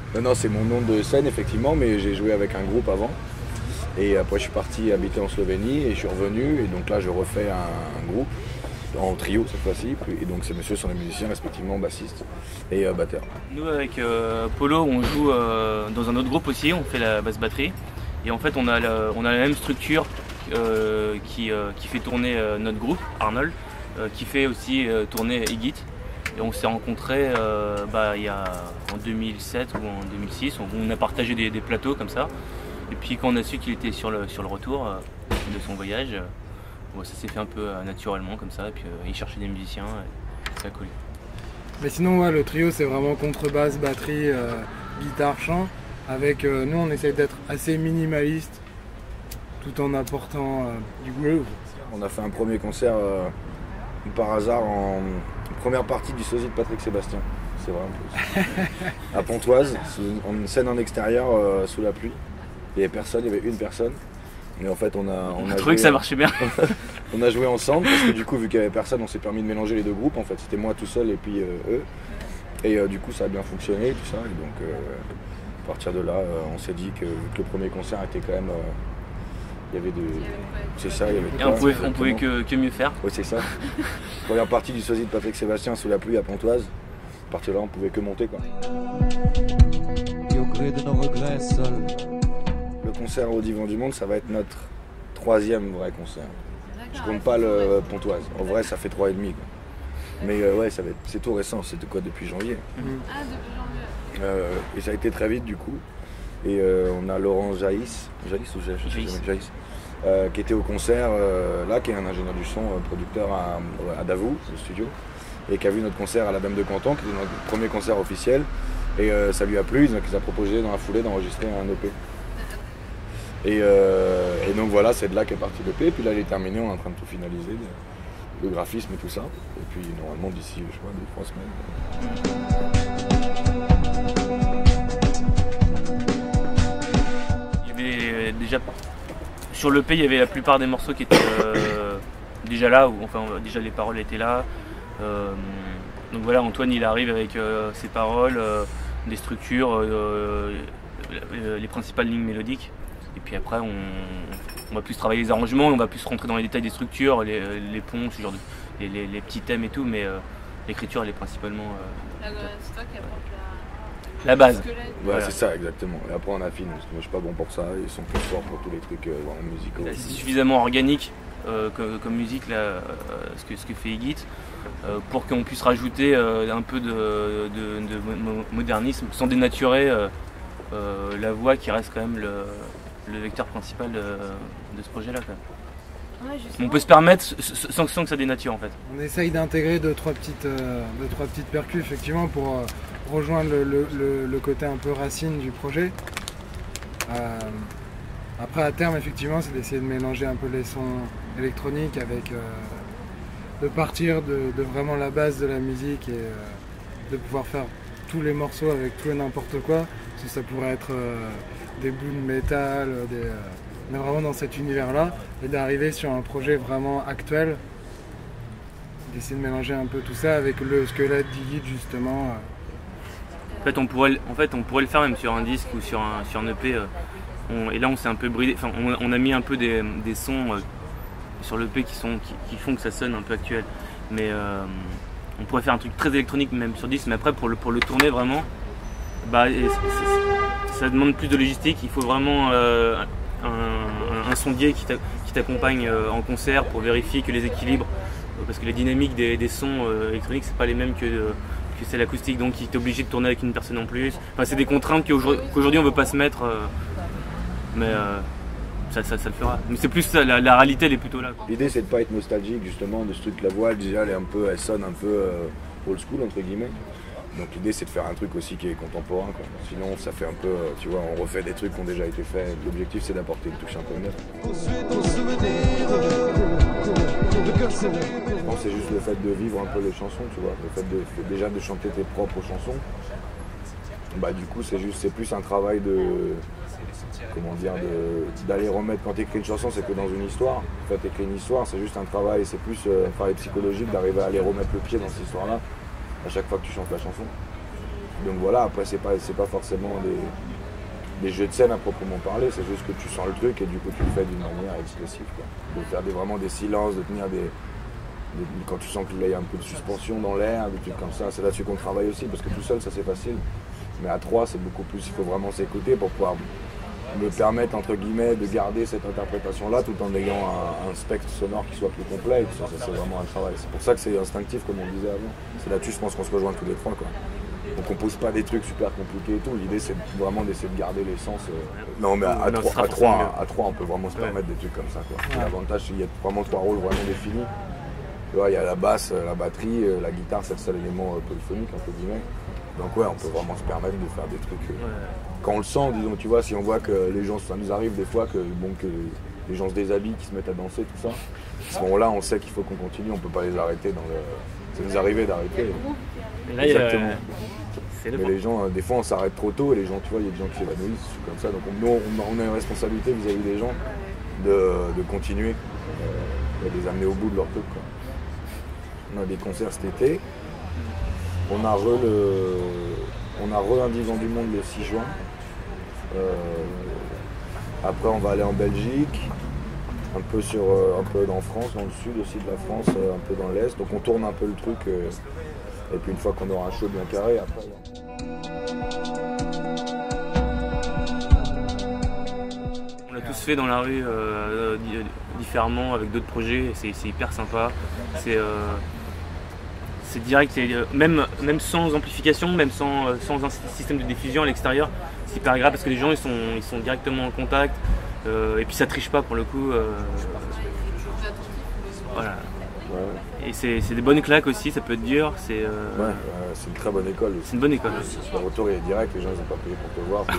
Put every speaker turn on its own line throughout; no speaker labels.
Non, c'est mon nom de scène effectivement, mais j'ai joué avec un groupe avant. Et après je suis parti habiter en Slovénie et je suis revenu. Et donc là je refais un groupe en trio cette fois-ci. Et donc ces messieurs sont les musiciens respectivement bassistes et batteurs.
Nous avec Polo on joue dans un autre groupe aussi, on fait la basse batterie. Et en fait on a la même structure qui fait tourner notre groupe, Arnold, qui fait aussi tourner Igit. Et on s'est rencontrés il y a en 2007 ou en 2006, on a partagé des plateaux comme ça. Et puis quand on a su qu'il était sur le retour de son voyage, ça s'est fait un peu naturellement comme ça. Et puis il cherchait des musiciens et ça a collé.
Mais sinon ouais, le trio c'est vraiment contrebasse, batterie, guitare, chant. Avec nous on essaye d'être assez minimaliste tout en apportant du groove.
On a fait un premier concert par hasard en première partie du sosie de Patrick Sébastien. C'est vrai en plus. À Pontoise, une scène en extérieur sous la pluie. Il n'y avait personne, il y avait une personne. Et en fait on a
trouvé que ça marchait bien.
On a joué ensemble parce que du coup vu qu'il n'y avait personne on s'est permis de mélanger les deux groupes. En fait c'était moi tout seul et puis eux. Et du coup ça a bien fonctionné tout ça. Et donc à partir de là on s'est dit que vu que le premier concert était quand même... il y avait de... C'est ça, il y avait de...
Et on pouvait que mieux faire.
Oui c'est ça. Première partie du sosie de Patrick Sébastien sous la pluie à Pontoise. À partir de là on pouvait que monter quoi. Le concert au Divan du Monde, ça va être notre troisième vrai concert. Je compte pas le Pontoise. En vrai, ça fait 3 et demi. Quoi. Mais ouais, c'est tout récent. C'était quoi depuis janvier.
Ah, depuis janvier.
Et ça a été très vite du coup. Et on a Laurent Jaïs qui était au concert là, qui est un ingénieur du son, producteur à Davout, le studio, et qui a vu notre concert à la Dame de Canton, qui était notre premier concert officiel. Et ça lui a plu, donc il nous a proposé dans la foulée d'enregistrer un EP. Et donc voilà, c'est de là qu'est parti l'EP. Puis là, il est terminé, on est en train de tout finaliser, le graphisme et tout ça. Et puis normalement, d'ici, je crois, 2-3 semaines.
Il y avait déjà sur l'EP, il y avait la plupart des morceaux qui étaient déjà là, ou enfin déjà les paroles étaient là. Donc voilà, Antoine il arrive avec ses paroles, des structures, les principales lignes mélodiques. Et puis après on va plus travailler les arrangements, on va plus rentrer dans les détails des structures, les ponts, ce genre les petits thèmes et tout, mais l'écriture elle est principalement...
C'est toi qui apporte
la base.
Ouais,
Voilà.
c'est ça, exactement. Et après on affine, parce que moi je suis pas bon pour ça, ils sont plus forts pour tous les trucs musicaux.
C'est suffisamment organique comme musique là, ce que fait Igit, pour qu'on puisse rajouter un peu de modernisme sans dénaturer la voix qui reste quand même le vecteur principal de ce projet là.
Ouais,
On peut se permettre sans que ça dénature en fait.
On essaye d'intégrer 2-3 petites percus effectivement pour rejoindre le côté un peu racine du projet. Après à terme effectivement c'est d'essayer de mélanger un peu les sons électroniques avec de partir de vraiment la base de la musique et de pouvoir faire tous les morceaux avec tout et n'importe quoi. Parce que ça pourrait être des bouts de métal, on est vraiment dans cet univers là et d'arriver sur un projet vraiment actuel, d'essayer de mélanger un peu tout ça avec le squelette d'Igit justement.
En fait on pourrait le faire même sur un disque ou sur un EP. Et là on s'est un peu bridé, enfin on a mis un peu des sons sur l'EP qui font que ça sonne un peu actuel. Mais on pourrait faire un truc très électronique même sur disque, mais après pour le tourner vraiment, ça demande plus de logistique. Il faut vraiment un sondier qui t'accompagne en concert pour vérifier que les équilibres, parce que les dynamiques des sons électroniques c'est pas les mêmes que c'est l'acoustique, donc il est obligé de tourner avec une personne en plus. Enfin, c'est des contraintes qu'aujourd'hui on veut pas se mettre, mais ça le fera. Mais c'est plus ça, la réalité elle est plutôt là.
L'idée c'est de pas être nostalgique justement de ce truc, la voix déjà elle sonne un peu old school entre guillemets. Donc l'idée c'est de faire un truc aussi qui est contemporain quoi. Sinon ça fait un peu, tu vois, on refait des trucs qui ont déjà été faits. L'objectif c'est d'apporter une touche un peu neuve. Je pense que c'est juste le fait de vivre un peu les chansons, tu vois, le fait déjà de chanter tes propres chansons. Du coup c'est plus un travail d'aller remettre, quand tu écris une chanson c'est que dans une histoire. En fait écrire une histoire c'est juste un travail, c'est plus un travail psychologique d'arriver à aller remettre le pied dans cette histoire là à chaque fois que tu chantes la chanson. Donc voilà, après c'est pas forcément des jeux de scène à proprement parler, c'est juste que tu sens le truc et du coup tu le fais d'une manière expressive, quoi. De faire vraiment des silences, de tenir quand tu sens qu'il y a un peu de suspension dans l'air, des trucs comme ça, c'est là-dessus qu'on travaille aussi, parce que tout seul ça c'est facile. Mais à 3 c'est beaucoup plus, il faut vraiment s'écouter pour pouvoir me permettre entre guillemets de garder cette interprétation-là tout en ayant un spectre sonore qui soit plus complet. Ça c'est vraiment un travail. C'est pour ça que c'est instinctif comme on disait avant. C'est là-dessus je pense qu'on se rejoint tous les trois, quoi. On compose pas des trucs super compliqués et tout, l'idée c'est vraiment d'essayer de garder l'essence. Non mais à 3 on peut vraiment se permettre des trucs comme ça, quoi. L'avantage c'est qu'il y a vraiment 3 rôles vraiment définis. Tu vois, il y a la basse, la batterie, la guitare, c'est le seul élément polyphonique entre guillemets. Donc ouais, on peut vraiment se permettre de faire des trucs. Quand on le sent, disons, tu vois, si on voit que les gens, ça nous arrive des fois que les gens se déshabillent, qu'ils se mettent à danser, tout ça. À ce moment-là, on sait qu'il faut qu'on continue, on peut pas les arrêter ça nous arrivait d'arrêter.
Là,
exactement.
Mais
les gens, des fois, on s'arrête trop tôt et les gens, tu vois, il y a des gens qui s'évanouissent, comme ça. Donc on a une responsabilité vis-à-vis des gens de continuer, de les amener au bout de leur truc, quoi. On a des concerts cet été. On a un Divan du Monde le 6 juin. Après on va aller en Belgique, un peu dans France, dans le sud aussi de la France, un peu dans l'Est. Donc on tourne un peu le truc et puis une fois qu'on aura un show bien carré, après.
On l'a tous fait dans la rue différemment avec d'autres projets, c'est hyper sympa. C'est direct, même sans amplification, même sans un système de diffusion à l'extérieur, c'est hyper agréable parce que les gens ils sont directement en contact et puis ça triche pas pour le coup. Voilà. Ouais. Et c'est des bonnes claques aussi, ça peut être dur. C'est
une très bonne école.
C'est une bonne école.
Le retour il est direct, les gens ils n'ont pas payé pour te voir.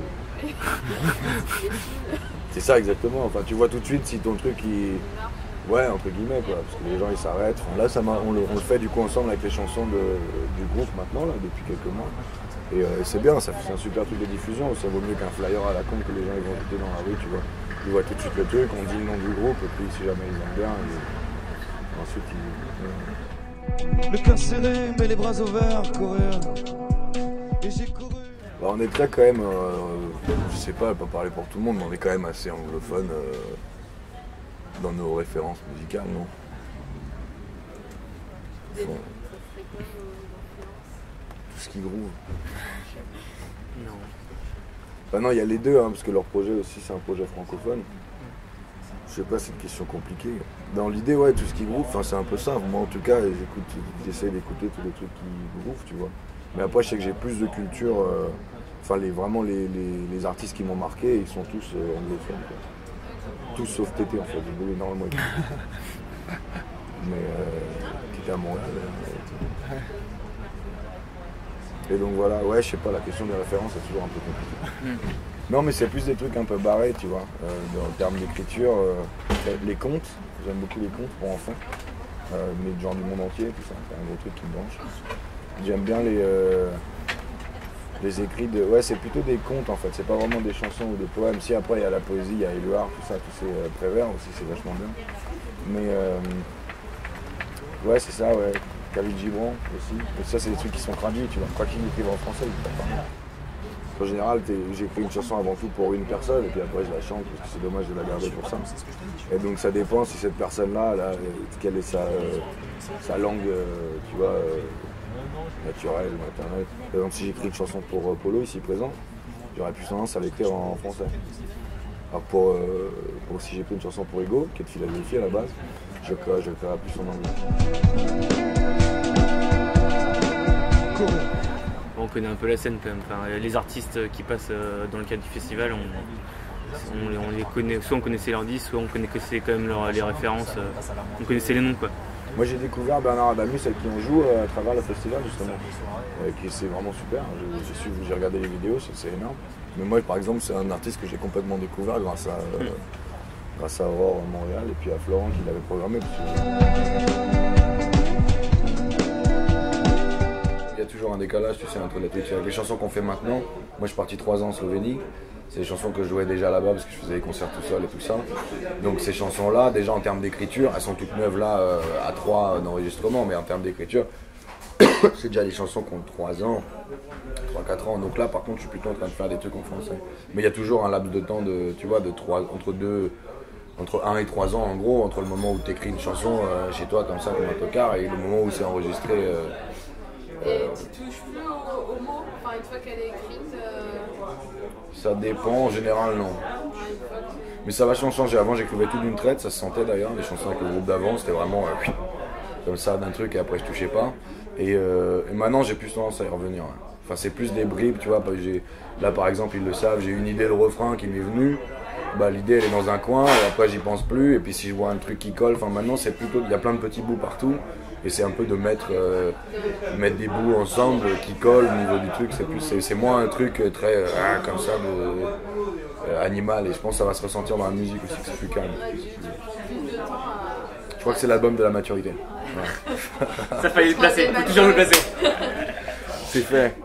C'est ça exactement, enfin tu vois tout de suite si ton truc ouais, entre guillemets, quoi, parce que les gens ils s'arrêtent. Là, on le fait du coup ensemble avec les chansons du groupe maintenant, là, depuis quelques mois. Et c'est bien, c'est un super truc de diffusion. Ça vaut mieux qu'un flyer à la con que les gens ils vont écouter dans la rue, tu vois. Ils voient tout de suite le truc, on dit le nom du groupe, et puis si jamais ils aiment bien, ensuite ils.
Le cœur serré, mais les bras ouverts, courir. Et j'ai couru.
Bah, on est très quand même, je sais pas parler pour tout le monde, mais on est quand même assez anglophone. Dans nos références musicales, non? Bon. Tout ce qui groove.
Non.
Bah non, il y a les deux, hein, parce que leur projet aussi, c'est un projet francophone. Je sais pas, c'est une question compliquée. Dans l'idée, ouais, tout ce qui groove, c'est un peu ça. Moi, en tout cas, j'essaie d'écouter tous les trucs qui groove, tu vois. Mais après, je sais que j'ai plus de culture. Vraiment, les artistes qui m'ont marqué, ils sont tous anglophones, quoi. Tous sauf Tété en fait, j'ai voulu énormément écouter. Mais qui était à Montréal. Et donc voilà, ouais, je sais pas, la question des références est toujours un peu compliquée. Non, mais c'est plus des trucs un peu barrés, tu vois. En termes d'écriture, les contes, j'aime beaucoup les contes pour enfants, mais du genre du monde entier, tout ça, c'est un gros truc qui me branche. J'aime bien les écrits de. Ouais, c'est plutôt des contes en fait, c'est pas vraiment des chansons ou des poèmes. Si après il y a la poésie, il y a Éluard, tout ça, tous ces Prévert aussi, c'est vachement bien. Mais ouais, c'est ça, ouais. Khalil Gibran aussi. Et ça, c'est des trucs qui sont traduits, tu vois. Quoi qu'il écrive en français, il ne pas. En général, j'écris une chanson avant tout pour une personne et puis après je la chante parce que c'est dommage de la garder pour ça. Et donc ça dépend si cette personne-là, quelle est sa langue, tu vois. Naturel, maternel. Par exemple, si j'écris une chanson pour Polo, ici présent, j'aurais plus tendance à l'écrire en français. Alors si j'écris une chanson pour Ego, qui est de Philadelphie à la base, je l'écrirai plus en anglais.
On connaît un peu la scène quand même. Enfin, les artistes qui passent dans le cadre du festival, on les connaît, soit on connaissait leurs disques, soit on connaissait quand même les références, on connaissait les noms, quoi.
Moi j'ai découvert Bernard Adamus avec qui on joue à travers le festival justement, qui c'est vraiment super, j'ai regardé les vidéos, c'est énorme. Mais moi par exemple c'est un artiste que j'ai complètement découvert grâce à Aurore Montréal et puis à Florent qui l'avait programmé. Il y a toujours un décalage, tu sais, entre les chansons qu'on fait maintenant. Moi je suis parti 3 ans en Slovénie. C'est des chansons que je jouais déjà là-bas parce que je faisais des concerts tout seul et tout ça. Donc ces chansons-là, déjà en termes d'écriture, elles sont toutes neuves là à 3 d'enregistrement, mais en termes d'écriture, c'est déjà des chansons qui ont 3 ans, 3-4 ans. Donc là, par contre, je suis plutôt en train de faire des trucs en français. Mais il y a toujours un laps de temps tu vois, entre 1 et 3 ans en gros, entre le moment où tu écris une chanson chez toi comme ça, comme un tocard, et le moment où c'est enregistré.
Et tu touches plus aux mots, enfin une fois qu'elle est écrite
Ça dépend, en général non. Mais ça va changer. Avant, j'écrivais tout d'une traite, ça se sentait d'ailleurs. Les chansons avec le groupe d'avant, c'était vraiment comme ça d'un truc et après je touchais pas. Et maintenant, j'ai plus tendance à y revenir. Ouais. Enfin, c'est plus des bribes, tu vois. Là, par exemple, ils le savent, j'ai une idée de refrain qui m'est venue. Bah, l'idée, elle est dans un coin et après, j'y pense plus. Et puis, si je vois un truc qui colle, enfin, maintenant, c'est plutôt. Il y a plein de petits bouts partout. Et c'est un peu de mettre des bouts ensemble qui collent au niveau du truc. C'est moins un truc très comme ça, animal. Et je pense que ça va se ressentir dans la musique aussi, que c'est plus calme. Je crois que c'est l'album de la maturité. Ouais.
Ça fallait le placer, faut toujours le placer.
C'est fait.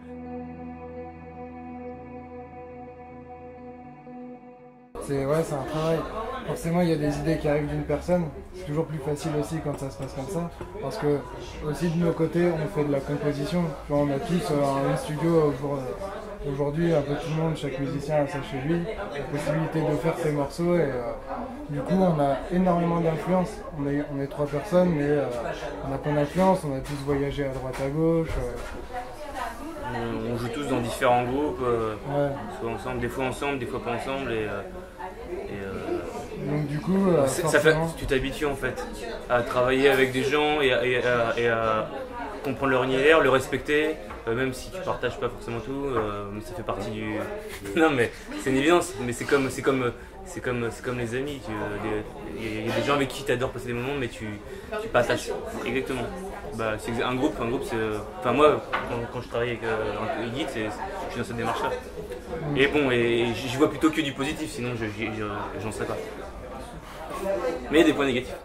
C'est un travail. Forcément, il y a des idées qui arrivent d'une personne. C'est toujours plus facile aussi quand ça se passe comme ça. Parce que, aussi de nos côtés, on fait de la composition. Genre, on a tous un studio aujourd'hui, un peu tout le monde, chaque musicien a ça chez lui. La possibilité de faire ses morceaux. Et du coup, on a énormément d'influence. On est 3 personnes, mais on a plein d'influence. On a tous voyagé à droite à gauche.
On joue tous dans différents groupes,
Ouais.
soit ensemble, des fois pas ensemble.
Donc du coup,
Tu t'habitues en fait à travailler avec des gens et à comprendre leur univers, le respecter, même si tu partages pas forcément tout, mais ça fait partie du. Non mais c'est une évidence, mais c'est comme les amis. Il y a des gens avec qui tu adores passer des moments, mais tu partages. Exactement. Bah, c'est un groupe c'est. Enfin moi, quand je travaille avec Iggy, je suis dans cette démarche-là. Et bon, et j'y vois plutôt que du positif, sinon j'en serais pas. Mais il y a des points négatifs.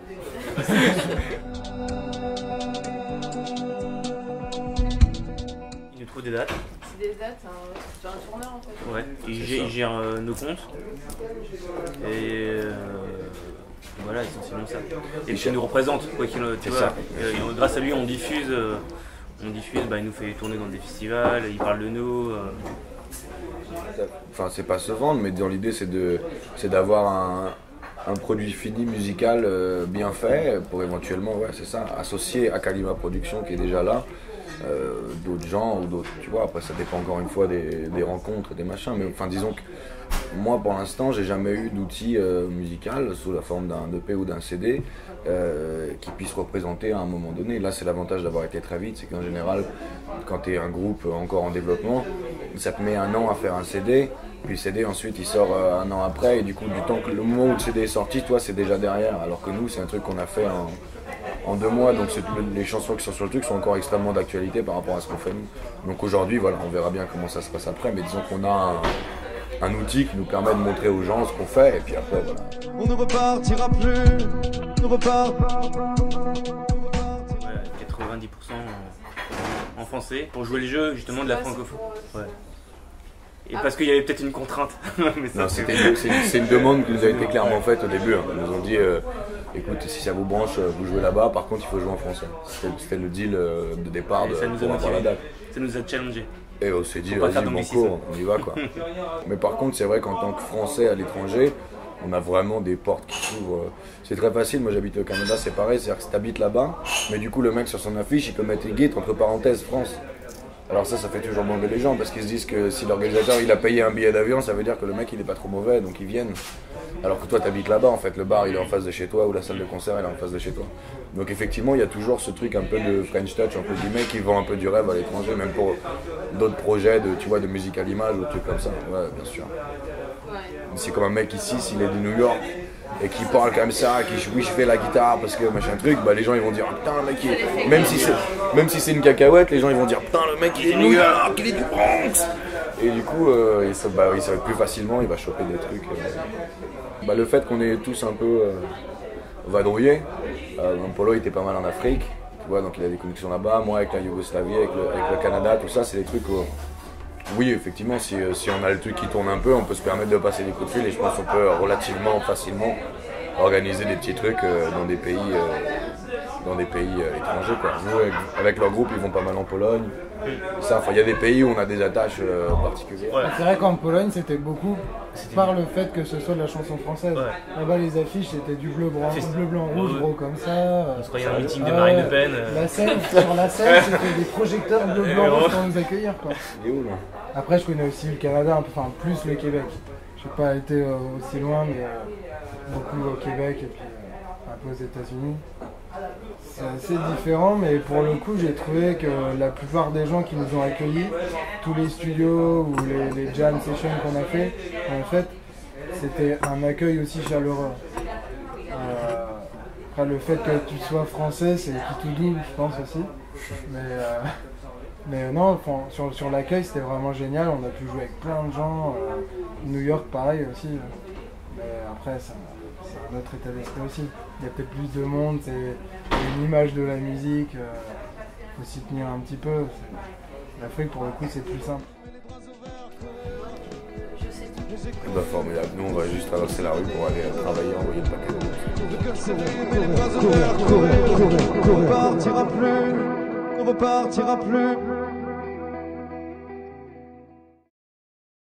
Il nous trouve des dates.
C'est des dates, c'est un tourneur en fait.
Ouais, il gère nos comptes. Et voilà, essentiellement ça. Et puis il nous représente, quoi qu'il tu vois. Grâce à lui, on diffuse, bah, il nous fait tourner dans des festivals, il parle de nous.
Enfin, c'est pas se vendre, mais dans l'idée, c'est d'avoir un produit fini musical bien fait pour éventuellement, c'est ça, associer à Kalima Production qui est déjà là, d'autres gens ou d'autres, tu vois. Après, ça dépend encore une fois des rencontres, des machins, mais enfin, disons que moi, pour l'instant, j'ai jamais eu d'outil musical sous la forme d'un EP ou d'un CD qui puisse représenter à un moment donné. Là, c'est l'avantage d'avoir été très vite, c'est qu'en général, quand tu es un groupe encore en développement, ça te met 1 an à faire un CD, puis le CD ensuite il sort 1 an après, et du coup, le moment où le CD est sorti, toi, c'est déjà derrière. Alors que nous, c'est un truc qu'on a fait en 2 mois, donc les chansons qui sont sur le truc sont encore extrêmement d'actualité par rapport à ce qu'on fait nous. Donc aujourd'hui, voilà, on verra bien comment ça se passe après, mais disons qu'on a un outil qui nous permet de montrer aux gens ce qu'on fait, et puis après, voilà.
On ne repartira plus, on repart.
90% en français, pour jouer le jeu justement de la francophonie. Ouais. Et parce qu'il y avait peut-être une contrainte. Mais ça,
c'est une demande qui nous a été clairement faite au début. Ils nous ont dit, écoute, si ça vous branche, vous jouez là-bas, par contre il faut jouer en français. C'était le deal de départ pour avoir la date.
Ça nous a challengé.
Et on s'est dit, vas-y, banco, on y va quoi. Mais par contre, c'est vrai qu'en tant que Français à l'étranger, on a vraiment des portes qui s'ouvrent. C'est très facile, moi j'habite au Canada, c'est pareil, c'est-à-dire que si t'habites là-bas, mais du coup le mec sur son affiche, il peut mettre Git entre parenthèses France. Alors ça fait toujours bander les gens, parce qu'ils se disent que si l'organisateur il a payé un billet d'avion, ça veut dire que le mec il est pas trop mauvais, donc ils viennent. Alors que toi t'habites là-bas, en fait, le bar il est en face de chez toi, ou la salle de concert elle est en face de chez toi. Donc effectivement il y a toujours ce truc un peu de French touch, entre guillemets, qui vend un peu du rêve à l'étranger, même pour d'autres projets de musique à l'image ou trucs comme ça. Ouais, bien sûr. C'est comme un mec ici, s'il est de New York et qui parle comme ça, qui oui je fais la guitare parce que machin truc, bah les gens ils vont dire putain le mec même si c'est une cacahuète, les gens ils vont dire putain le mec il est de New York, il est du Bronx. Et du coup il savait plus facilement, il va choper des trucs. Bah, le fait qu'on est tous un peu vadrouillés, Polo il était pas mal en Afrique, tu vois, donc il a des connexions là-bas, moi avec la Yougoslavie, avec le Canada, tout ça c'est des trucs où oui, effectivement, si on a le truc qui tourne un peu, on peut se permettre de passer des coups de fil et je pense qu'on peut relativement facilement organiser des petits trucs dans des pays dans des pays étrangers, quoi. Nous, avec leur groupe, ils vont pas mal en Pologne. Il y a des pays où on a des attaches particulières.
Ouais.
C'est vrai qu'en Pologne, c'était beaucoup par le fait que ce soit de la chanson française.
Ouais.
Là-bas, les affiches, c'était du bleu, blanc, rouge, gros comme ça.
On se croyait à un meeting de Marine Le Pen.
La scène, sur la scène, c'était des projecteurs bleu, blanc, rouge pour nous accueillir, quoi.
Il est où, là?
Après, je connais aussi le Canada, enfin plus le Québec. Je n'ai pas été aussi loin, mais beaucoup au Québec et puis un peu aux États-Unis. C'est assez différent, mais pour le coup, j'ai trouvé que la plupart des gens qui nous ont accueillis, tous les studios ou les jam sessions qu'on a fait, c'était un accueil aussi chaleureux. Après, le fait que tu sois français, c'est qui tout double, je pense aussi. Mais non, sur l'accueil, c'était vraiment génial. On a pu jouer avec plein de gens. New York, pareil aussi. Mais après, c'est un autre état d'esprit aussi. Il y a peut-être plus de monde, c'est une image de la musique. Faut s'y tenir un petit peu. L'Afrique, pour le coup, c'est plus simple.
Bah, formidable. Nous, on va juste traverser la rue pour aller travailler, envoyer le paquet.
On repartira plus, on repartira plus.